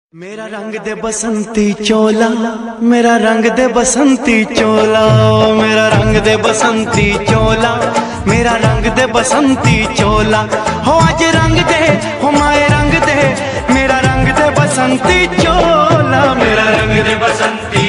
मेरा रंग दे बसंती चोला, मेरा रंग दे बसंती चोला, मेरा रंग दे बसंती चोला, मेरा रंग दे बसंती चोला। हो आज रंग दे, हो माए रंग दे, मेरा रंग दे बसंती चोला, मेरा रंग दे बसंती